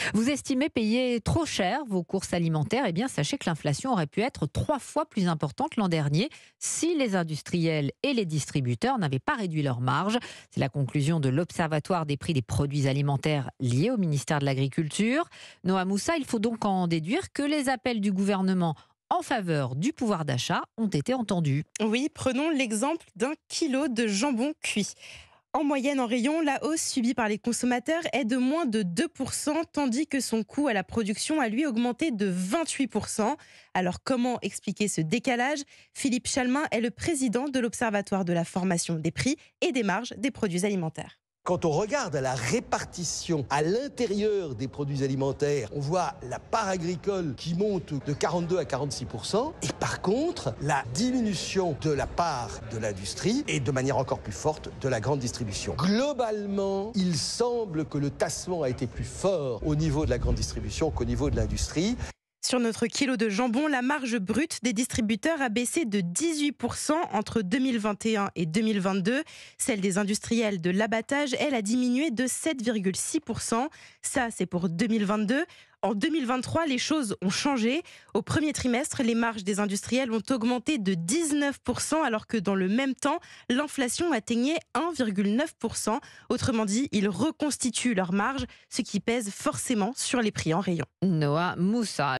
Vous estimez payer trop cher vos courses alimentaires? Eh bien, sachez que l'inflation aurait pu être 3 fois plus importante l'an dernier si les industriels et les distributeurs n'avaient pas réduit leurs marges. C'est la conclusion de l'Observatoire des prix des produits alimentaires lié au ministère de l'Agriculture. Noah Moussa, il faut donc en déduire que les appels du gouvernement en faveur du pouvoir d'achat ont été entendus. Oui, prenons l'exemple d'un kilo de jambon cuit. En moyenne, en rayon, la hausse subie par les consommateurs est de moins de 2%, tandis que son coût à la production a lui augmenté de 28%. Alors comment expliquer ce décalage? Philippe Chalmin est le président de l'Observatoire de la formation des prix et des marges des produits alimentaires. Quand on regarde la répartition à l'intérieur des produits alimentaires, on voit la part agricole qui monte de 42 à 46%. Et par contre, la diminution de la part de l'industrie et de manière encore plus forte de la grande distribution. Globalement, il semble que le tassement a été plus fort au niveau de la grande distribution qu'au niveau de l'industrie. Sur notre kilo de jambon, la marge brute des distributeurs a baissé de 18% entre 2021 et 2022. Celle des industriels de l'abattage, elle, a diminué de 7,6%. Ça, c'est pour 2022. En 2023, les choses ont changé. Au premier trimestre, les marges des industriels ont augmenté de 19%, alors que dans le même temps, l'inflation atteignait 1,9%. Autrement dit, ils reconstituent leurs marges, ce qui pèse forcément sur les prix en rayon. Noah Moussa.